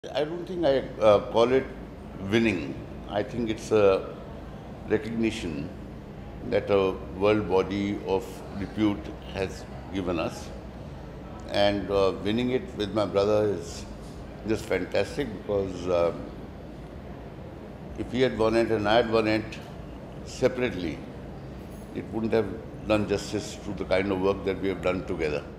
I don't think I call it winning. I think it's a recognition that a world body of repute has given us. And winning it with my brother is just fantastic because if he had won it and I had won it separately, it wouldn't have done justice to the kind of work that we have done together.